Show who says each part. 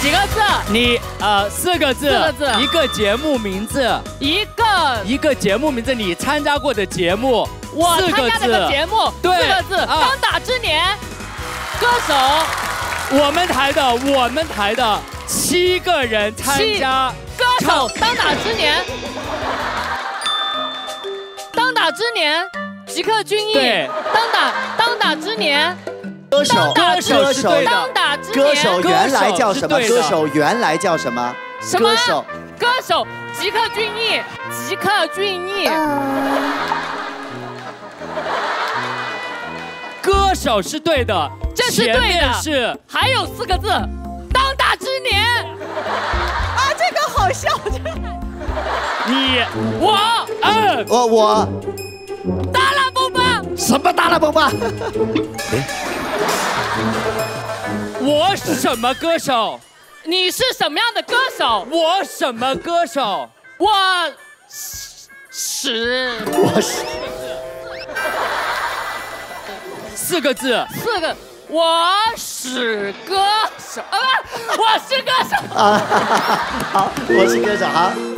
Speaker 1: 几个字？
Speaker 2: 你4个字。4个字。一个节目名字。一个节目名字，你参加过的节目。
Speaker 1: 我参加的节目。
Speaker 2: 对。
Speaker 1: 4个字。当打之年。歌手。
Speaker 2: 我们台的7个人参加。
Speaker 1: 歌手当打之年。当打之年。吉克隽逸。
Speaker 2: 对。
Speaker 1: 当打之年。
Speaker 3: 歌手
Speaker 1: 当打之年，
Speaker 3: 歌手原来叫什么？歌手原来叫什么？歌手
Speaker 1: 吉克隽逸。
Speaker 2: 歌手是对的，
Speaker 1: 这是对的。
Speaker 2: 是
Speaker 1: 还有4个字，当打之年。
Speaker 4: 啊，这个好笑。
Speaker 3: 我。
Speaker 1: 达拉崩吧。
Speaker 3: 什么达拉崩吧？
Speaker 2: 我什么歌手？
Speaker 1: 你是什么样的歌手？
Speaker 2: 我什么歌手？
Speaker 1: 我
Speaker 2: 4个字。
Speaker 1: 我是歌手。我是歌手。
Speaker 3: 好，我是歌手。好。